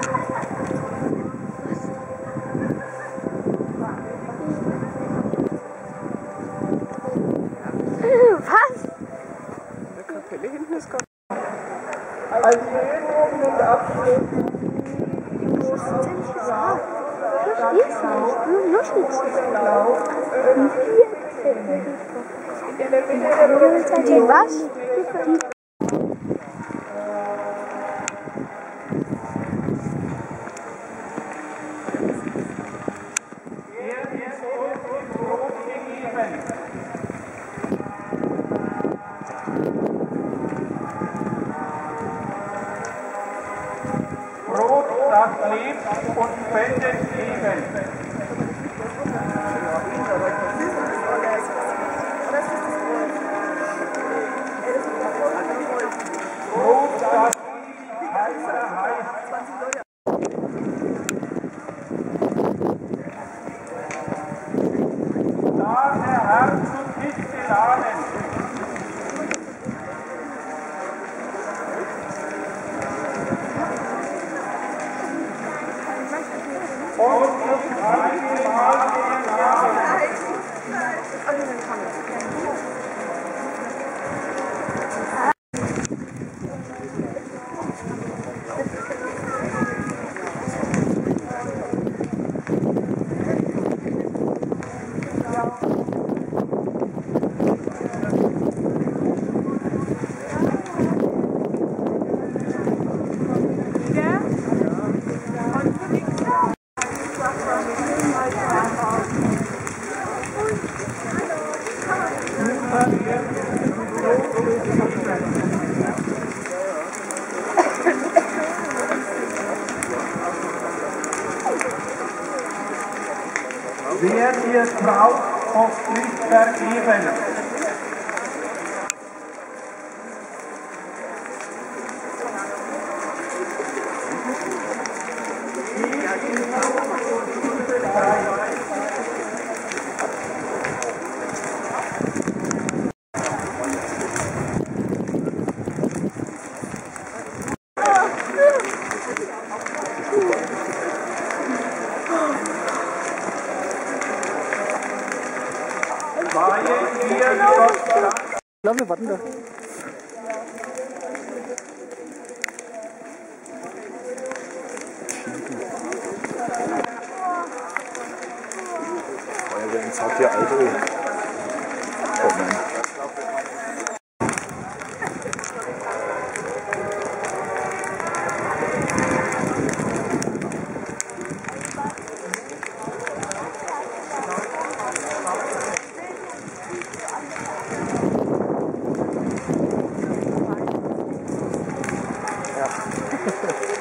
Was? Der Kapelle hinten ist gar Als Erinnerung und Abschluss. Du hast es ja nicht gesagt. Du verstehst nicht. Du nuschelst es. Die was? Brot, das lebt und spendet Leben. Brot, das da der Herr zu Tisch geladen. Und ich halte mal den Namen. Wer dir traut, oft nicht vergeben. Ja, wir warten da. Feuerwehr sagt ja Auto. Oh nein. Ja.